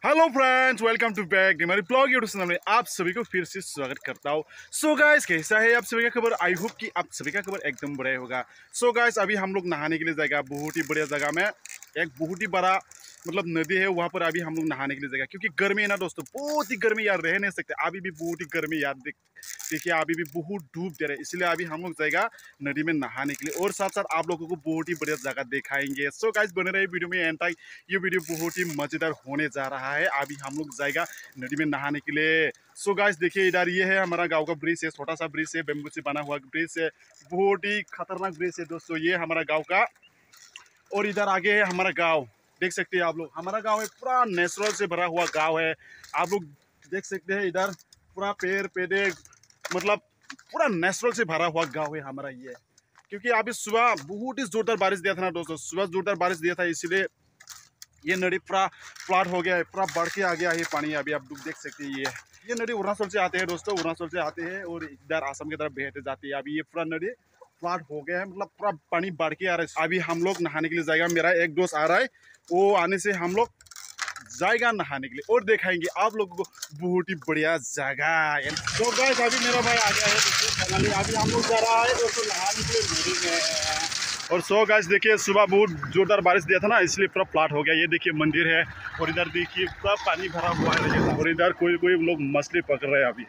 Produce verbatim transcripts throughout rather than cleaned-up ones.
Hello friends, welcome to back हमारे blog YouTube channel में आप सभी को फिर से स्वागत करता हूँ। सो गाइस, कैसा है आप सभी का खबर? आई होप कि आप सभी का खबर एकदम बढ़िया होगा। सो गाइस, अभी हम लोग नहाने के लिए जाएगा बहुत ही बढ़िया जगह में। एक बहुत ही बड़ा मतलब नदी है, वहाँ पर अभी हम लोग नहाने के लिए जाएगा क्योंकि गर्मी है ना दोस्तों, बहुत ही गर्मी यार, रह नहीं सकते। अभी भी बहुत ही गर्मी यार, देख देखिए अभी भी बहुत धूप दे रहा है, इसलिए अभी हम लोग जाएगा नदी में नहाने के लिए और साथ साथ आप लोगों को बहुत ही बढ़िया जगह दिखाएंगे। सो गाइस, बने रहे वीडियो में एंड तक, ये वीडियो बहुत ही मजेदार होने जा रहा है। अभी हम लोग जाएगा नदी में नहाने के लिए। सो गाइस देखिए, इधर ये है हमारा गांव का ब्रिज है, छोटा सा ब्रिज है, बेम्बू से बना हुआ ब्रिज है, बहुत ही खतरनाक ब्रिज है दोस्तों, ये हमारा गाँव का। और इधर आगे है हमारा गाँव, देख सकते हैं आप लोग, हमारा गाँव है पूरा नेचुरल से भरा हुआ गाँव है। आप लोग देख सकते हैं इधर पूरा पेड़ पेड़े, मतलब पूरा नेचुरल से भरा हुआ गाँव है हमारा ये। क्योंकि अभी सुबह बहुत ही जोरदार बारिश दिया था ना दोस्तों, सुबह जोरदार बारिश दिया था, इसीलिए ये नदी पूरा फ्लड हो गया है, पूरा बढ़ के आ गया है पानी। अभी आप लोग देख सकते हैं, ये ये नदी अरुणाचल से आते हैं दोस्तों, अरुणाचल से आते हैं और इधर आसाम की तरफ बहते जाती है। अभी ये पूरा नदी फ्लड हो गया है, मतलब पूरा पानी बढ़ के आ रहा है। अभी हम लोग नहाने के लिए जाएगा, मेरा एक दोस्त आ रहा है, वो आने से हम लोग जाएगा नहाने के लिए और दिखाएंगे आप लोगों को बहुत ही बढ़िया जगह। तो गाइस, अभी मेरा भाई आ गया है दोस्तों, अभी हम लोग जा रहा है दोस्तों नहाने के लिए नदी में। और सो गाइस देखिए, सुबह बहुत जोरदार बारिश दिया था ना, इसलिए पूरा फ्लड हो गया। ये देखिए मंदिर है और इधर देखिए पूरा पानी भरा हुआ है और इधर कोई कोई लोग मछली पकड़ रहे हैं अभी।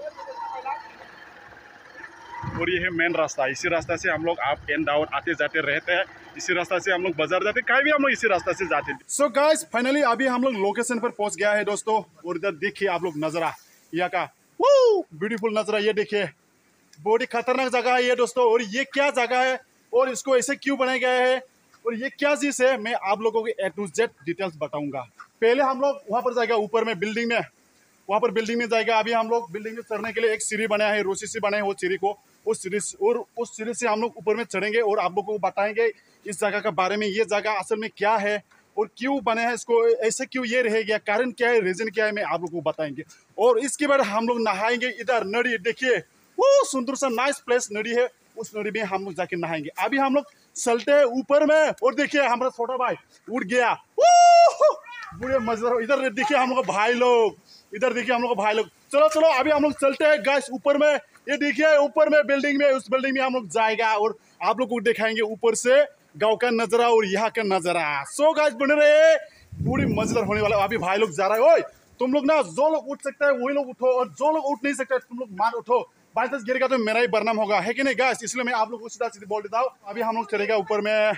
और ये है मेन रास्ता, इसी रास्ता से हम लोग अप एंड डाउन आते जाते रहते हैं। इसी रास्ता से हम लोग बाजार जाते हैं, कहीं भी हम लोग इसी रास्ता से जाते हैं। सो गाइस, फाइनली अभी हम लोग लोकेशन पर पहुंच गया है दोस्तों। और इधर देखिए आप लोग नजरा, यहाँ का ब्यूटीफुल नजरा, ये देखिए बहुत ही खतरनाक जगह है ये दोस्तों। और ये क्या जगह है और इसको ऐसे क्यों बनाया गया है और ये क्या चीज है, मैं आप लोगों को ए टू जेड डिटेल्स बताऊंगा। पहले हम लोग वहां पर जाएगा, ऊपर में बिल्डिंग में, वहां पर बिल्डिंग में जाएगा। अभी हम लोग बिल्डिंग में चढ़ने के लिए एक सीढ़ी बनाया है, रोसी से बनाए वो सीढ़ी को, उस सीढ़ी और उस सीढ़ी से हम लोग ऊपर में चढ़ेंगे और आप लोगों को बताएंगे इस जगह के बारे में, ये जगह असल में क्या है और क्यों बने हैं, इसको ऐसे क्यों ये रह गया, कारण क्या है, रीजन क्या है, मैं आप लोगों को बताएंगे। और इसके बाद हम लोग नहाएंगे। इधर नदी देखिए, वो सुंदर सा नाइस प्लेस नदी है, उस नदी में हम लोग जाके नहाएंगे। अभी हम लोग चलते हैं ऊपर में और देखिए हमारा छोटा भाई उठ गया, बुरे मजेदार। इधर देखिए हम लोग भाई लोग, इधर देखिए हम लोग भाई लोग, चलो चलो अभी हम लोग चलते हैं गाइस ऊपर में। ये देखिए ऊपर में बिल्डिंग में, उस बिल्डिंग में हम लोग जाएगा और आप लोग को दिखाएंगे ऊपर से गांव का नजारा और यहाँ का नजारा। सो गाइस बने रहे, पूरी मजेदार होने वाला। अभी भाई लोग जा रहा है, ओए तुम लोग ना, जो लोग उठ सकता है वही लोग उठो और जो लोग उठ नहीं सकता तुम लोग मार उठो, बाई चांस गिरेगा तो मेरा ही बदनाम होगा, है कि नहीं गाइस? इसलिए मैं आप लोग को सीधा सीधी बोल देता हूँ। अभी हम लोग चलेगा ऊपर में,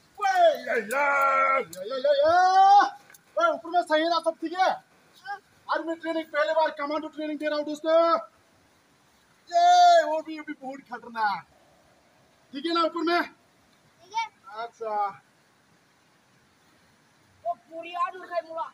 ऊपर में सही ना, सब ठीक है। आज मैं ट्रेनिंग पहले बार कमांडो ट्रेनिंग दे रहा हूँ दोस्तों, ये वो भी, वो भी बहुत खतरनाक, ठीक है ना? ऊपर में ठीक है। अच्छा वो पूरी आज उड़ गई मुड़ा।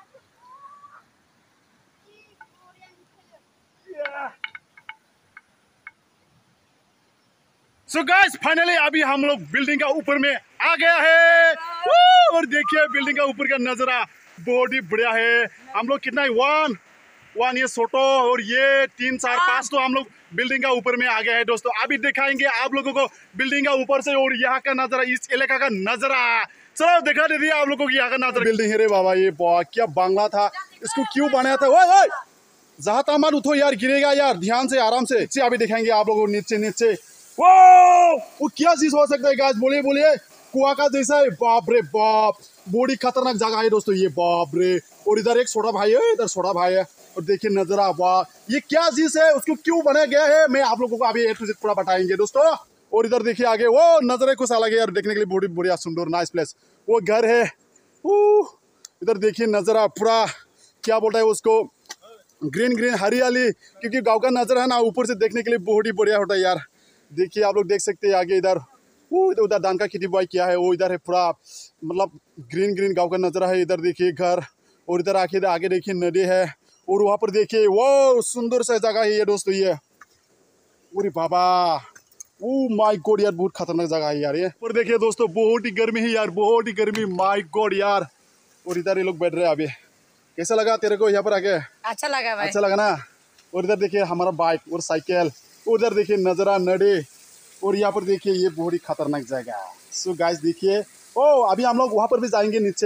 सो गाइस, फाइनली अभी हम लोग बिल्डिंग का ऊपर में आ गया है और देखिए बिल्डिंग का ऊपर का नजारा बहुत ही बढ़िया है। हम लोग कितना है, वन वन ये सोटो और ये तीन चार पांच, तो हम लोग बिल्डिंग का ऊपर में आ गया है दोस्तों। अभी दिखाएंगे आप लोगों को बिल्डिंग का ऊपर से और यहाँ का नजारा, इस इलाका का नजारा। चलो दिखा दे दिया आप लोगों को यहाँ का नजारा। बिल्डिंग है रे बाबा, ये क्या बांग्ला था, इसको क्यों बनाया था? ओए ओए जहाँ तक मत उठो यार, गिरेगा यार, ध्यान से आराम से। अभी दिखाएंगे आप लोगों को नीचे नीचे, वो वो क्या चीज हो सकता है गाइस, बोलिए बोलिए। कुआ का जैसा है, बाप रे बाप, बड़ी खतरनाक जगह है दोस्तों ये, बाप रे। और इधर एक छोटा भाई है, इधर छोटा भाई है और देखिए नजरा, वाह ये क्या चीज है, उसको क्यों बनाया गया है, मैं आप लोगों को अभी ए टू जेड पूरा बताएंगे दोस्तों। और इधर देखिए आगे, वो नजरे कुछ अलग है यार, देखने के लिए बड़ी बढ़िया सुंदर नाइस प्लेस, वो घर है। इधर देखिए नजरा पूरा, क्या बोलता है उसको, ग्रीन ग्रीन हरियाली, क्योंकि गाँव का नजर है ना, ऊपर से देखने के लिए बहुत ही बढ़िया होता है यार। देखिए आप लोग देख सकते हैं आगे, इधर वो उधर धान का खेती बुआई किया है, वो इधर है पूरा, मतलब ग्रीन ग्रीन गांव का नजारा है। इधर देखिए घर और इधर आके आगे देखिए नदी है और वहाँ पर देखिए वो सुंदर सा जगह है ये दोस्तों ये। अरे बाबा, ओ माय गॉड यार, बहुत खतरनाक जगह है यार ये। और देखिए दोस्तों बहुत ही गर्मी है यार, बहुत ही गर्मी, माय गॉड यार। और इधर ये लोग बैठ रहे हैं अभी। कैसा लगा तेरे को यहाँ पर आके? अच्छा लगा भाई, अच्छा लगा ना। और इधर देखिए हमारा बाइक और साइकिल, उधर देखिए नजरा नदी और यहाँ पर देखिए ये बहुत ही खतरनाक जगह। सो गाइस देखिए, ओ अभी हम लोग वहाँ पर भी जाएंगे नीचे,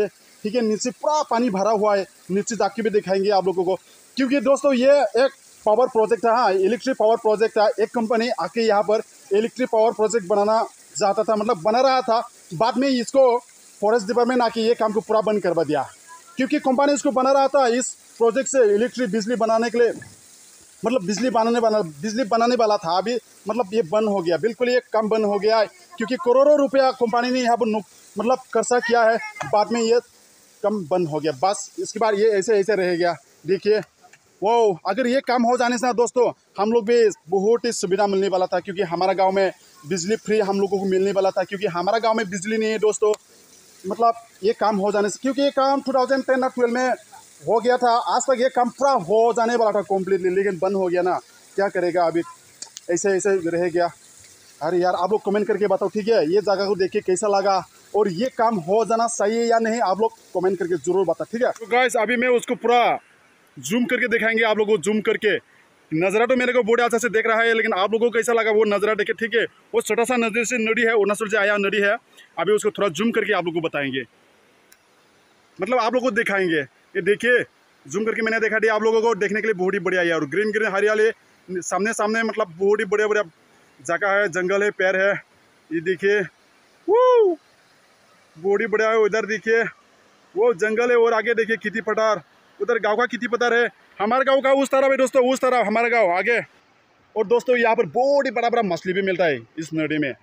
ठीक है। नीचे पूरा पानी भरा हुआ है, नीचे जाके भी दिखाएंगे आप लोगों को, क्योंकि दोस्तों ये एक पावर प्रोजेक्ट है, हाँ इलेक्ट्रिक पावर प्रोजेक्ट है। एक कंपनी आके यहाँ पर इलेक्ट्रिक पावर प्रोजेक्ट बनाना चाहता था, मतलब बना रहा था, बाद में इसको फॉरेस्ट डिपार्टमेंट आके ये काम को पूरा बंद करवा दिया, क्योंकि कंपनी इसको बना रहा था इस प्रोजेक्ट से इलेक्ट्रिक बिजली बनाने के लिए, मतलब बिजली बनाने वाला बिजली बनाने वाला था। अभी मतलब ये बंद हो गया, बिल्कुल ये काम बंद हो गया है, क्योंकि करोड़ों रुपया कंपनी ने यहाँ पर मतलब खर्चा किया है, बाद में ये काम बंद हो गया। बस इसके बाद ये ऐसे ऐसे रह गया। देखिए वो अगर ये काम हो जाने से ना दोस्तों हम लोग भी बहुत ही सुविधा मिलने वाला था, क्योंकि हमारा गांव में बिजली फ्री हम लोगों को मिलने वाला था, क्योंकि हमारा गांव में बिजली नहीं है दोस्तों। मतलब ये काम हो जाने से, क्योंकि ये काम टू थाउजेंड टेन और ट्वेल्व में हो गया था, आज तक ये काम पूरा हो जाने वाला था कम्प्लीटली, लेकिन बंद हो गया ना, क्या करेगा अभी, ऐसे ऐसे रह गया। अरे यार आप लोग कमेंट करके बताओ, ठीक है, ये जगह को देख के कैसा लगा और ये काम हो जाना सही है या नहीं, आप लोग कमेंट करके जरूर बताओ, ठीक है। तो गाइस अभी मैं उसको पूरा जूम करके दिखाएंगे आप लोगों को, जूम करके। नज़रा तो मेरे को बहुत अच्छा से देख रहा है, लेकिन आप लोगों को कैसा लगा वो नज़रा देखे, ठीक है। वो छोटा सा नदी से नदी है, अरुणाचल से आया नदी है, अभी उसको थोड़ा जूम करके आप लोगों को बताएंगे, मतलब आप लोगों को दिखाएंगे। ये देखिए जूम करके मैंने देखा दिया आप लोगों को, देखने के लिए बहुत ही बढ़िया है, और ग्रीन ग्रीन हरियाली सामने सामने, मतलब बहुत ही बढ़िया बढ़िया जगह है, जंगल है, पेड़ है। ये देखिए वो बहुत ही बढ़िया है। उधर देखिए वो जंगल है, और आगे देखिए खेती पठार, उधर गांव का खेती पठार है, हमारे गांव का उस तरफ है दोस्तों, उस तरफ हमारा गांव आगे। और दोस्तों यहाँ पर बहुत ही बड़ा बड़ा मछली भी मिलता है इस नदी में।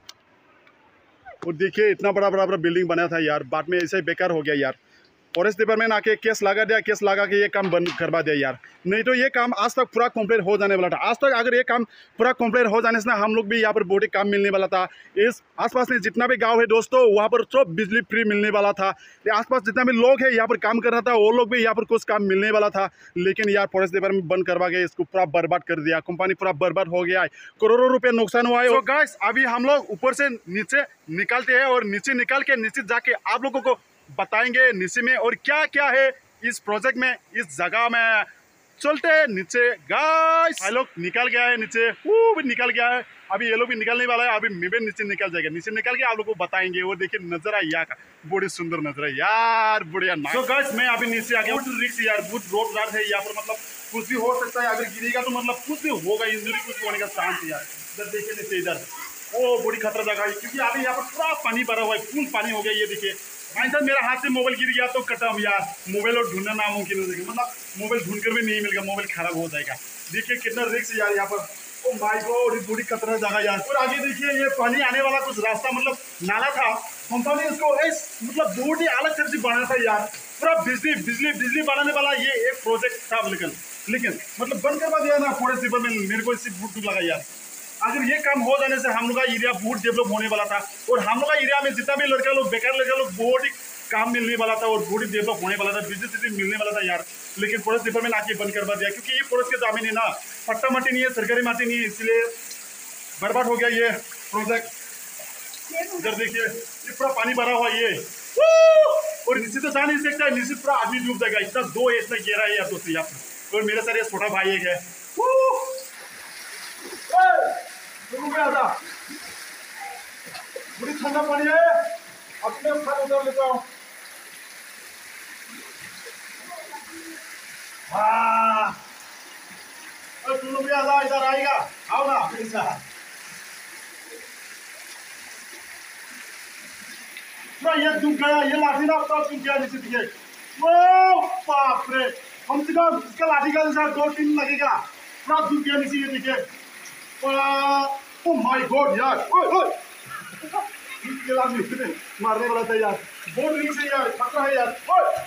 और देखिए इतना बड़ा बड़ा बड़ा बिल्डिंग बना था यार, बाद में ऐसे बेकार हो गया यार। फॉरेस्ट डिपार्टमेंट आके केस लगा दिया, केस लगा के ये काम बंद करवा दिया यार, नहीं तो ये काम आज तक पूरा कंप्लीट हो जाने वाला था। आज तक अगर ये काम पूरा कंप्लीट हो जाने से ना हम लोग भी यहाँ पर बहुत ही काम मिलने वाला था। इस आसपास में जितना भी गांव है दोस्तों वहाँ पर सब बिजली फ्री मिलने वाला था। आसपास जितना भी लोग है यहाँ पर काम कर रहा था वो लोग भी यहाँ पर कुछ काम मिलने वाला था, लेकिन यार फॉरेस्ट डिपार्टमेंट बंद करवा के इसको पूरा बर्बाद कर दिया, कंपनी पूरा बर्बाद हो गया है, करोड़ों रुपये नुकसान हुआ है। तो गाइस अभी हम लोग ऊपर से नीचे निकालते हैं, और नीचे निकाल के नीचे जाके आप लोगों को बताएंगे नीचे में और क्या क्या है इस प्रोजेक्ट में, इस जगह में। चलते हैं नीचे गाइस। ये लोग निकल गया है नीचे, वो भी निकल गया है, अभी ये लोग भी निकलने वाला है, अभी मैं भी नीचे निकल जाएगा। नीचे निकल के आप लोग को बताएंगे। वो देखिए नजरा यहाँ का बड़ी सुंदर नजरा यार, बढ़िया। तो गाइस मैं अभी नीचे आ गया, बहुत रिस्क यार, बहुत रोड रात है यहाँ पर, मतलब कुछ भी हो सकता है, अगर गिरेगा तो मतलब कुछ भी होगा, इंजरी कुछ होने का चांस है यार। इधर देखिए नीचे, इधर वो बड़ी खतरा जगह है, क्योंकि अभी यहाँ पर पूरा पानी भरा हुआ है, फुल पानी हो गया। ये देखिए भाई मेरा हाथ से मोबाइल गिर गया तो कटम यार, मोबाइल और ढूंढना नामुमकिन हो जाएगा, मतलब मोबाइल ढूंढ कर भी नहीं मिलेगा, मोबाइल खराब हो जाएगा। देखिए कितना रिस्क है यार यहाँ पर। ओ माय गॉड बड़ी खतरनाक जगह यार। और आगे देखिए ये पानी आने वाला कुछ रास्ता, मतलब नाला था, कंपनी इसको मतलब बहुत ही अलग तरह से बना था यार, पूरा बिजली बिजली बिजली बनाने वाला ये एक प्रोजेक्ट था, लेकिन लेकिन मतलब बंद करवा दिया ना फॉरेस्ट डिपार्टमेंट। मेरे को इससे बहुत दुख लगा यार। अगर ये काम हो जाने से हम लोग का एरिया बहुत डेवलप होने वाला था, और हम लोग का एरिया में जितना भी लड़का लोग बेकार लड़का लोग बहुत ही काम मिलने वाला था, और बहुत ही डेवलप होने वाला था, बिजनेस सिस्टम मिलने वाला था यार। लेकिन फॉरेस्ट डिपार्टमेंट आके बंद करवा दिया, क्योंकि ये फॉरेस्ट के जमीन है ना, पट्टा माटी नहीं है, सरकारी माटी नहीं है, इसलिए बर्बाद हो गया ये प्रोजेक्ट। इधर देखिए ये पूरा पानी भरा हुआ ये, और नीचे तो जा नहीं सकता है, नीचे पूरा आदमी डूब जाएगा, इतना दो है, इतना गहरा है यार दोस्तों यहाँ पर। और मेरे साथ ये छोटा भाई एक है, बड़ी ठंडा पानी है, अपने हाथ उधर लेता हूँ। हाँ तुम लोग भी आजा, इधर आएगा, आओ ना मेरे साथ। ये डूब गया, ये लाठी ना अपना डूब गया नीचे दिखे। ओ बाप रे, कम से कम इसका लाठी का जैसा दो तीन लगेगा, पूरा डूब गया नीचे। ये दिखे, ओ माय गॉड यार, ओए ओए मारने वाला था यार, बहुत रिस्क है यार, खतरा है यार।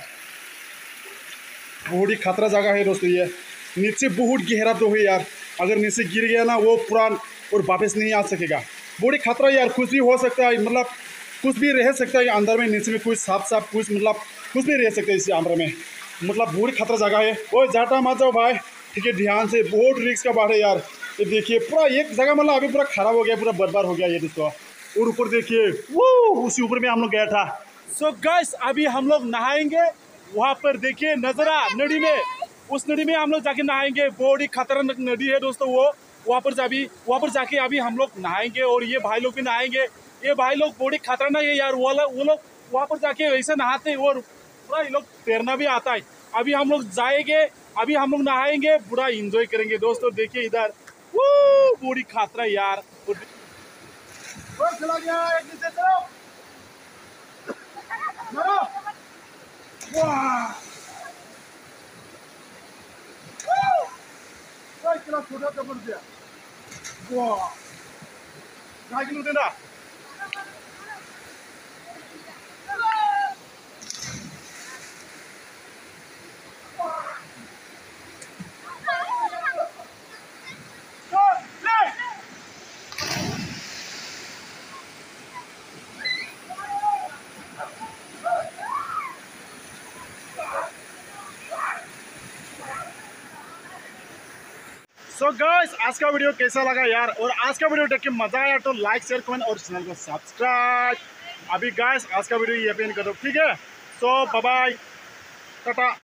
बहुत ही खतरा जगह है दोस्तों ये, नीचे बहुत गहरा तो है यार, अगर नीचे गिर गया ना वो पुरान और वापस नहीं आ सकेगा। बहुत ही खतरा यार, कुछ भी हो सकता है, मतलब कुछ भी रह सकता है अंदर में, नीचे में कुछ सांप सांप कुछ मतलब कुछ भी रह सकता है इस अंदर में, मतलब बहुत ही खतरा जगह है। वो जाटा मत जाओ भाई, ठीक है, ध्यान से, बहुत रिस्क का बात है यार। ये देखिए पूरा एक जगह मतलब अभी पूरा खराब हो गया, पूरा बर्बाद हो गया ये दोस्तों। और ऊपर देखिए वो उसी ऊपर में हम लोग गया था। सो गाइस अभी हम लोग नहाएंगे, वहाँ पर देखिए नजरा नदी में, उस नदी में हम लोग जाके नहाएंगे, बहुत ही खतरनाक नदी है दोस्तों वो। वहाँ पर अभी वहाँ पर जाके अभी हम लोग नहाएंगे, और ये भाई लोग भी नहाएंगे। ये भाई लोग बहुत ही खतरनाक है यार, वो लोग वो लोग वहाँ पर जाके वैसे नहाते हैं, और पूरा ये लोग तैरना भी आता है। अभी हम लोग जाएंगे, अभी हम लोग नहाएंगे, पूरा एंजॉय करेंगे दोस्तों। देखिए इधर वो बूढ़ी खातरा यार, और चला गया एक नीचे चलो मारो। वाह इतना छोटा कपड़ दिया। वाह कहाँ की लूटे ना। सो गाइस आज का वीडियो कैसा लगा यार, और आज का वीडियो देख के मजा आया तो लाइक शेयर कमेंट और चैनल को सब्सक्राइब। अभी गाइस आज का वीडियो ये पे एंड करो, ठीक है। So bye bye Tata.